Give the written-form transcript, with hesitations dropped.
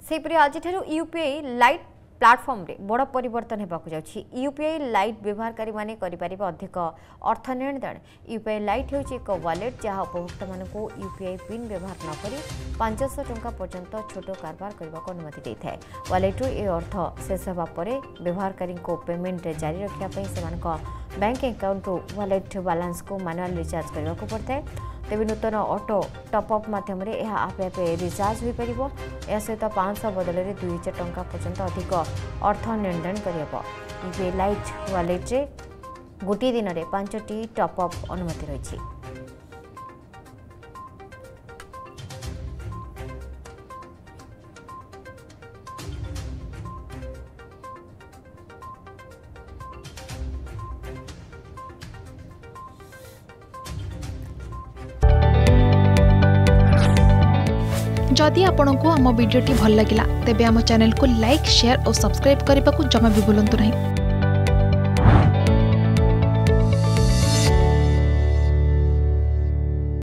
सेपरि आज UPI light platform रे बड़ परिवर्तन होगा जाऊँगी। यूपीआई लाइट व्यवहारकारी माने करें अधिक अर्थ लेनदेन। यूपीआई लाइट हो एक वालेट जहाँ उपभोक्ता मानू यूपीआई पिन व्यवहार नक 500 टंका पर्यंत छोट कारबार करने को अनुमति देता है। वालेट ये अर्थ शेष होगापर व्यवहारकारी पेमेंट जारी रखापी से बैंक अकाउंट वालेट बालांस को मैनुअल रिचार्ज करने को पड़ता है। तेज नूतन ऑटो टॉपअप मध्यम आप रिचार्ज हो पार। यह सहित 500 बदल 2000 टंका पर्यंत अधिक अर्थ लेनदेन कर यूपीआई लाइट वालेट रे गोटे दिन में 5टी टॉपअप अनुमति रही। जदि आपंक आम भिडी भल लगा तेब आम चैनल को लाइक शेयर और सब्सक्राइब करने को जमा भी भूलु नहीं।